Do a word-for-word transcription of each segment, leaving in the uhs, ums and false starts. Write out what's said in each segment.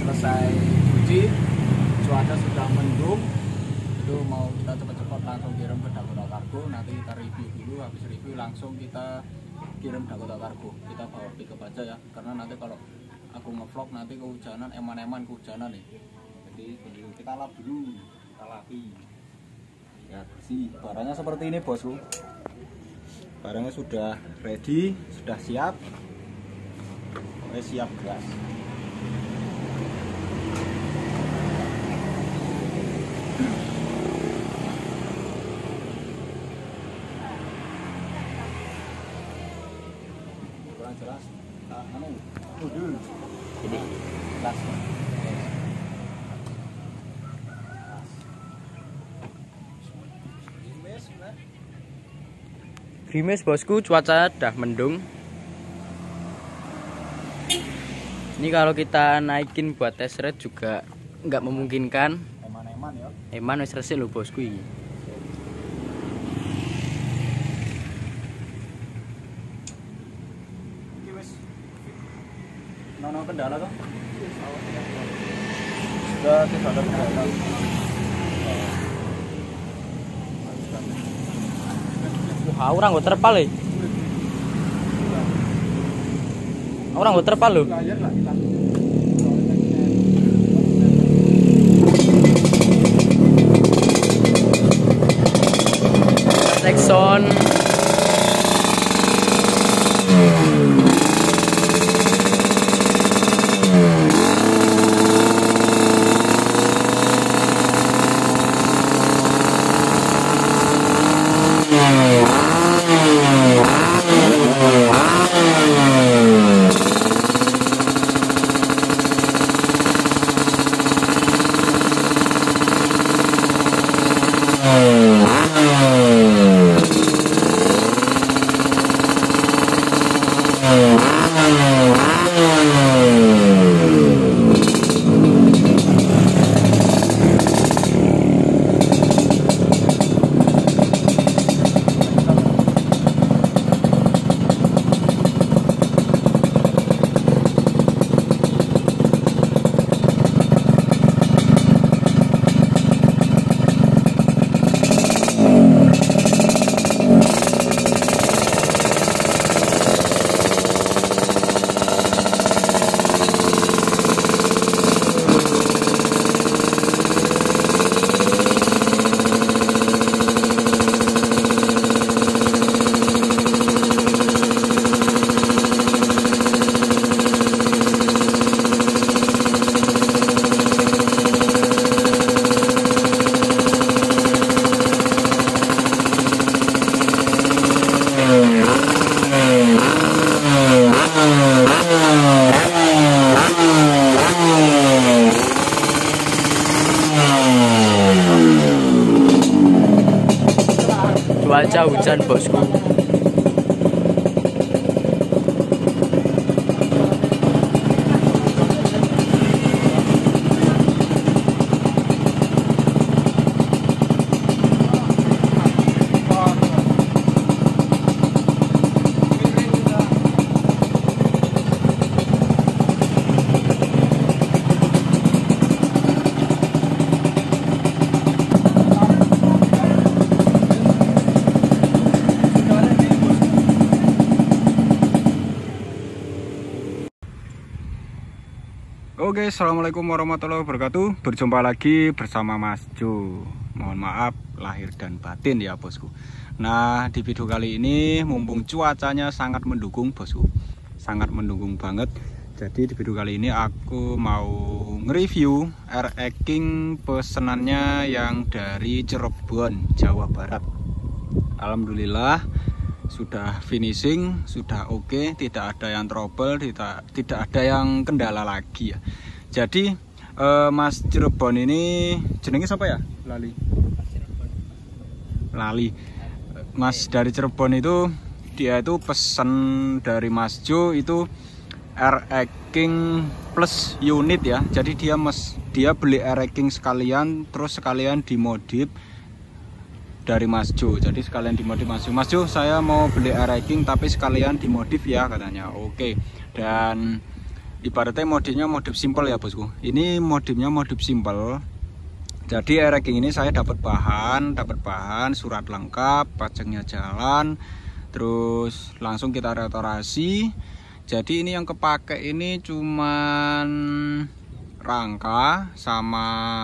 selesai cuci, cuaca sudah mendung, itu mau kita cepat-cepat langsung kirim ke Dakota Cargo. Nanti kita review dulu, habis review langsung kita kirim Dakota Cargo. Kita bawa pickup aja ya, karena nanti kalau aku ngevlog nanti kehujanan, eman-eman kehujanan nih. Jadi kita lap dulu, kita lapi. Ya bersih. Barangnya seperti ini bosku. Barangnya sudah ready, sudah siap. Oke, siap gas. Kurang jelas. Nah, anu, udah. Ini gas. Grimis bosku, cuaca udah mendung. Ini kalau kita naikin buat tes ride juga nggak memungkinkan. Eman-eman ya. Eman wis resik lho bosku iki. Iki wis nono kendala toh? Sudah tidak ada kendala. Wah, orang gue terpal ya. Orang gue terpal loh. Texon. Cuaca hujan bosku. Oke, assalamualaikum warahmatullahi wabarakatuh. Berjumpa lagi bersama Mas Jo. Mohon maaf lahir dan batin ya bosku. Nah, di video kali ini mumpung cuacanya sangat mendukung bosku, sangat mendukung banget. Jadi di video kali ini aku mau nge-review R X King pesenannya yang dari Cirebon, Jawa Barat. Alhamdulillah sudah finishing, sudah oke, okay, tidak ada yang trouble, tidak tidak ada yang kendala lagi ya. Jadi eh, Mas Cirebon ini jenenge siapa ya? Lali. Lali. Mas dari Cirebon itu dia itu pesan dari Mas Jo itu R X King plus unit ya. Jadi dia mes dia beli R X King sekalian, terus sekalian dimodif dari Mas Jo. Jadi sekalian dimodif Mas Jo. Mas Jo, saya mau beli R X King tapi sekalian dimodif ya katanya. Oke. Dan ibaratnya modifnya modif simple ya bosku. Ini modifnya modif simple. Jadi airracking ini saya dapat bahan, dapat bahan, surat lengkap, pajaknya jalan, terus langsung kita restorasi. Jadi ini yang kepake ini cuman rangka sama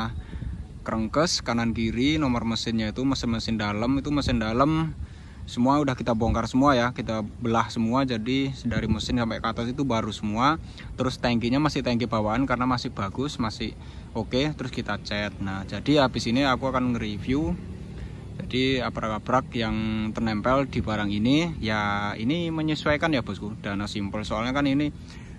kerengkes kanan kiri, nomor mesinnya itu mesin-mesin dalam, itu mesin dalam semua udah kita bongkar semua ya, kita belah semua, jadi dari mesin sampai ke atas itu baru semua. Terus tangkinya masih tangki bawaan karena masih bagus, masih oke, okay. Terus kita cat. Nah jadi habis ini aku akan nge-review jadi abrak-abrak yang ternempel di barang ini. Ya ini menyesuaikan ya bosku, dana simple, soalnya kan ini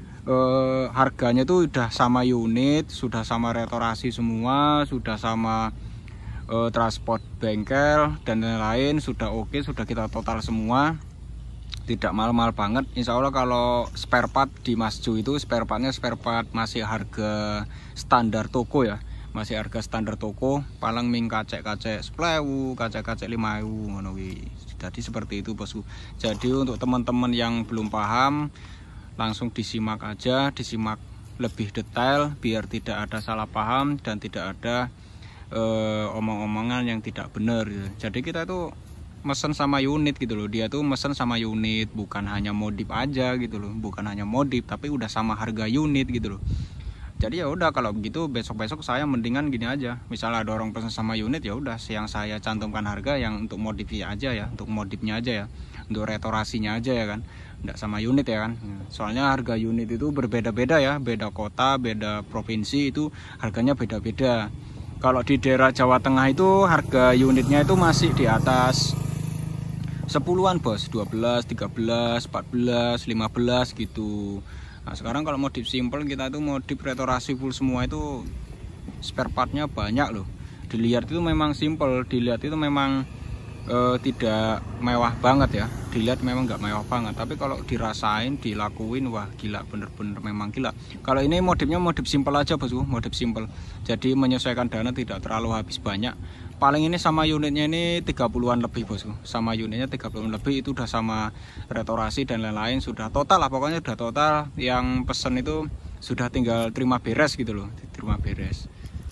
eh, harganya tuh udah sama unit, sudah sama restorasi semua, sudah sama Uh, transport bengkel dan lain-lain, sudah oke, sudah kita total semua, tidak mahal-mahal banget. Insya Allah kalau spare part di Mas Ju itu spare partnya spare part masih harga standar toko ya, masih harga standar toko, paling ming kacek-kacek sepuluh, kacek-kacek lima ribu ngono kuwi. Jadi seperti itu bosku. Jadi untuk teman-teman yang belum paham langsung disimak aja, disimak lebih detail biar tidak ada salah paham dan tidak ada Uh, omong-omongan yang tidak benar gitu. Jadi kita tuh mesen sama unit gitu loh, dia tuh mesen sama unit, bukan hanya modif aja gitu loh, bukan hanya modif tapi udah sama harga unit gitu loh. Jadi ya udah kalau begitu besok-besok saya mendingan gini aja, misalnya ada orang pesen sama unit ya udah yang saya cantumkan harga yang untuk modifnya aja ya, untuk modifnya aja ya, untuk restorasinya aja ya kan, enggak sama unit ya kan. Soalnya harga unit itu berbeda-beda ya, beda kota, beda provinsi itu harganya beda-beda. Kalau di daerah Jawa Tengah itu harga unitnya itu masih di atas sepuluhan bos, dua belas, tiga belas, empat belas, lima belas gitu. Nah sekarang kalau modif simple kita itu modif restorasi full semua itu spare partnya banyak loh. Dilihat itu memang simple, dilihat itu memang eh, tidak mewah banget ya, dilihat memang nggak mewah banget, tapi kalau dirasain, dilakuin, wah gila, bener-bener memang gila. Kalau ini modifnya modif simple aja bosku, modif simple, jadi menyesuaikan dana, tidak terlalu habis banyak. Paling ini sama unitnya ini tiga puluhan lebih bosku, sama unitnya tiga puluhan lebih, itu udah sama restorasi dan lain-lain, sudah total lah pokoknya, udah total. Yang pesen itu sudah tinggal terima beres gitu loh, terima beres.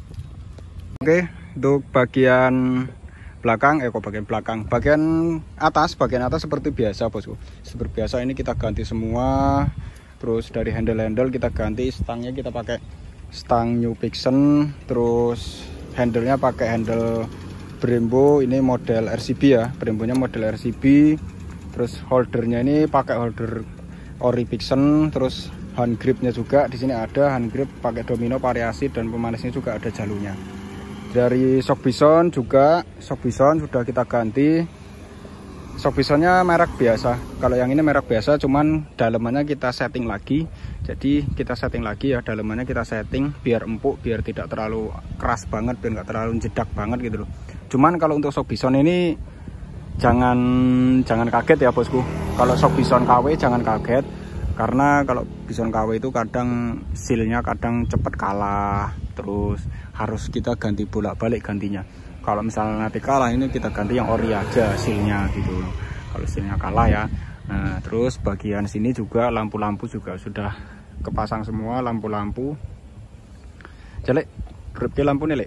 Oke, untuk bagian belakang, eh kok bagian belakang, bagian atas, bagian atas seperti biasa bosku, seperti biasa ini kita ganti semua. Terus dari handle-handle kita ganti, stangnya kita pakai stang New Pixen, terus handlenya pakai handle Brembo, ini model R C B ya, Brembonya model R C B. Terus holdernya ini pakai holder Ori Pixen, terus hand gripnya juga di sini ada hand grip pakai domino variasi, dan pemanisnya juga ada jalurnya. Dari shock bison juga, shock bison sudah kita ganti. Shock bisonnya merek biasa, kalau yang ini merek biasa, cuman dalemannya kita setting lagi. Jadi kita setting lagi ya, dalemannya kita setting biar empuk, biar tidak terlalu keras banget, biar nggak terlalu jedak banget gitu loh. Cuman kalau untuk shock bison ini jangan jangan kaget ya bosku. Kalau shock bison K W jangan kaget, karena kalau bison K W itu kadang sealnya kadang cepet kalah, terus harus kita ganti bolak-balik gantinya. Kalau misalnya nanti kalah, ini kita ganti yang ori aja sealnya gitu. Kalau sealnya kalah ya. Nah terus bagian sini juga lampu-lampu juga sudah kepasang semua, lampu-lampu. Jelek, berarti lampu nih lek.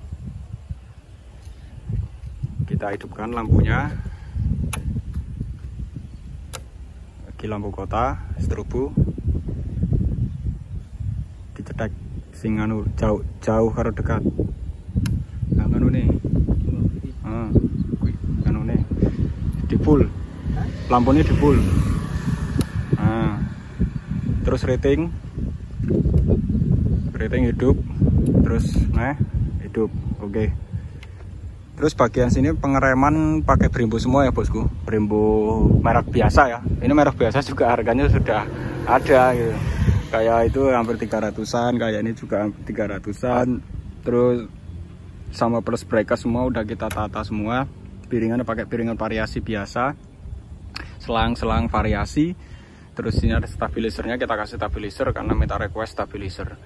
Kita hidupkan lampunya. Lagi lampu kota, strobo. Dicetek sing anu jauh jauh karo dekat. Nah anu nih. Ah, kuwi anu nih. Di full. Lampunya di full. Nah. Terus rating. Rating hidup. Terus nah, hidup. Oke. Terus bagian sini pengereman pakai Brembo semua ya bosku. Brembo merek biasa ya. Ini merek biasa juga harganya sudah ada gitu. Kayak itu hampir tiga ratusan, kayak ini juga hampir tiga ratusan. Terus sama plus breaker semua udah kita tata semua. Piringannya pakai piringan variasi biasa. Selang-selang variasi. Terus ini ada stabilizernya, kita kasih stabilizer karena minta request stabilizer.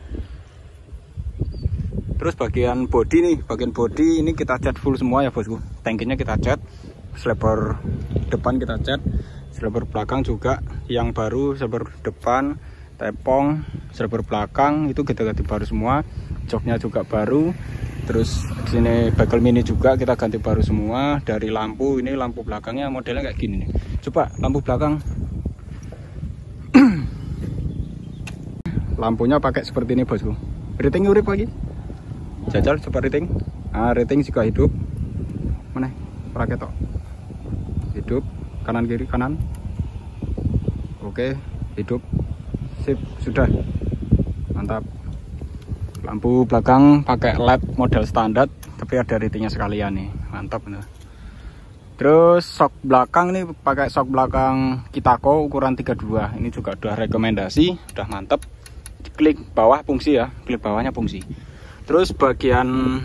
Terus bagian body nih, bagian body ini kita cat full semua ya bosku. Tankinya kita cat, selebar depan kita cat, selebar belakang juga yang baru, selebar depan, tepong, server belakang itu kita ganti baru semua, joknya juga baru. Terus di sini bekel mini juga kita ganti baru semua. Dari lampu, ini lampu belakangnya modelnya kayak gini nih. Coba lampu belakang. Lampunya pakai seperti ini bosku. Rating urip lagi. Jajal coba rating. Ah, rating juga hidup. Mana? Pakai tok. Hidup. Kanan kiri kanan. Oke, hidup. Sip, sudah. Mantap. Lampu belakang pakai L E D model standar, tapi ada ratingnya sekalian nih. Mantap bener. Terus sok belakang nih pakai sok belakang Kitako ukuran tiga puluh dua. Ini juga udah rekomendasi, udah mantap. Klik bawah fungsi ya, klik bawahnya fungsi. Terus bagian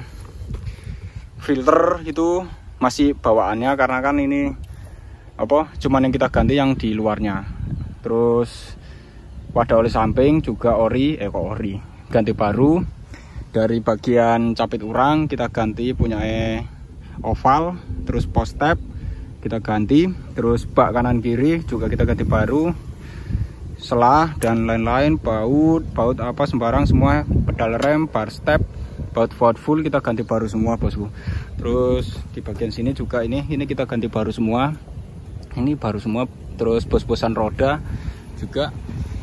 filter itu masih bawaannya, karena kan ini apa? Cuman yang kita ganti yang di luarnya. Terus wadah oli samping juga ori, eh kok ori, ganti baru. Dari bagian capit urang kita ganti punya eh oval, terus post tab kita ganti, terus bak kanan kiri juga kita ganti baru, selah dan lain-lain, baut baut apa sembarang semua, pedal rem, bar step, baut forward full kita ganti baru semua bosku. Terus di bagian sini juga ini ini kita ganti baru semua, ini baru semua. Terus bos-bosan roda juga,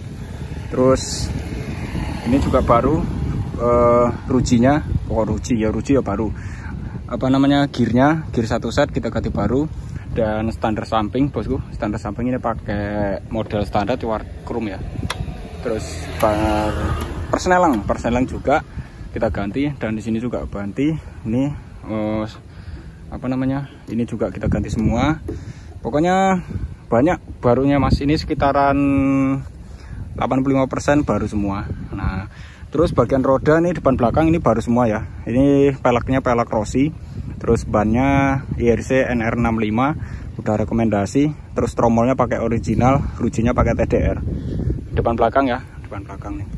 terus ini juga baru. Uh, rujinya, pokok ruji ya ruji ya baru. Apa namanya, gearnya, gear satu set kita ganti baru. Dan standar samping bosku, standar samping ini pakai model standar warna chrome ya. Terus bar persenelang, persenelang juga kita ganti. Dan di sini juga ganti. Ini uh, apa namanya, ini juga kita ganti semua. Pokoknya banyak barunya mas, ini sekitaran delapan puluh lima persen baru semua. Nah, terus bagian roda nih depan belakang ini baru semua ya. Ini peleknya pelek Rossi. Terus bannya I R C N R enam puluh lima udah rekomendasi. Terus tromolnya pakai original, rujinya pakai T D R. Depan belakang ya, depan belakang nih.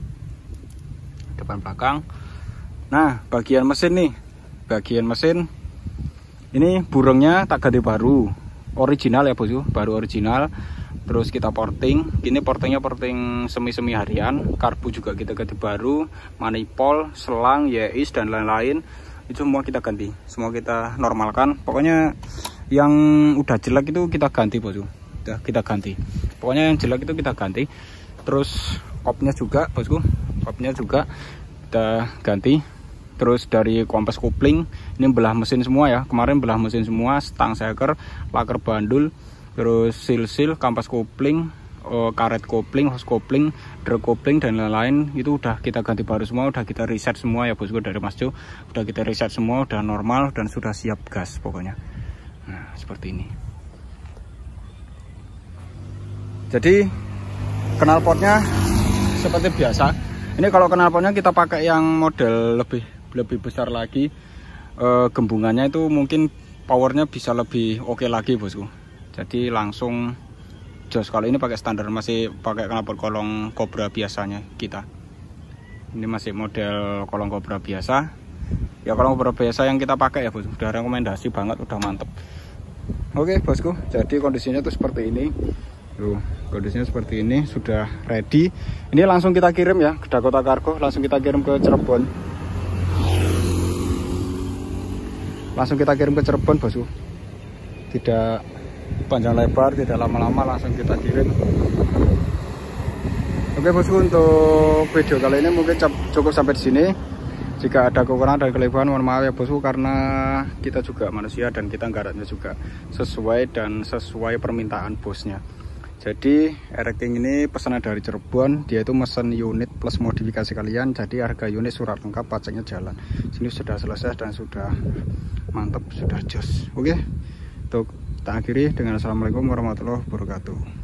Depan belakang. Nah, bagian mesin nih. Bagian mesin ini burungnya tak ganti baru. Original ya bosku, baru original. Terus kita porting, ini portingnya porting semi-semi harian. Karbu juga kita ganti baru, manifold, selang, yeis dan lain-lain itu semua kita ganti, semua kita normalkan. Pokoknya yang udah jelek itu kita ganti bosku, udah kita ganti. Pokoknya yang jelek itu kita ganti. Terus kopnya juga bosku, kopnya juga kita ganti. Terus dari kompas kopling, ini belah mesin semua ya. Kemarin belah mesin semua, stang seker, laker bandul. Terus seal-seal, kampas kopling, uh, karet kopling, hose kopling, drag kopling dan lain-lain itu udah kita ganti baru semua, udah kita reset semua ya bosku dari Mas Jo. Udah kita reset semua, udah normal dan sudah siap gas pokoknya. Nah, seperti ini. Jadi knalpotnya seperti biasa. Ini kalau knalpotnya kita pakai yang model lebih lebih besar lagi. Uh, gembungannya itu mungkin powernya bisa lebih oke okay lagi bosku. Jadi langsung jos. Kalau ini pakai standar, masih pakai knalpot kolong Cobra biasanya kita. Ini masih model kolong Cobra biasa. Ya kolong Cobra biasa yang kita pakai ya bos. Udah rekomendasi banget, udah mantep. Oke bosku, jadi kondisinya tuh seperti ini. Tuh, kondisinya seperti ini, sudah ready. Ini langsung kita kirim ya ke Dakota Cargo, langsung kita kirim ke Cirebon. Langsung kita kirim ke Cirebon bosku. Tidak panjang lebar, tidak lama-lama, langsung kita kirim. Oke bosku, untuk video kali ini mungkin cukup sampai di sini. Jika ada kekurangan dan kelebihan mohon maaf ya bosku, karena kita juga manusia dan kita nggarapnya juga sesuai dan sesuai permintaan bosnya. Jadi Ereking ini pesanan dari Cirebon, dia itu mesen unit plus modifikasi kalian. Jadi harga unit, surat lengkap, pajaknya jalan. Sini sudah selesai dan sudah mantap, sudah jos. Oke, untuk kita akhiri dengan assalamualaikum warahmatullahi wabarakatuh.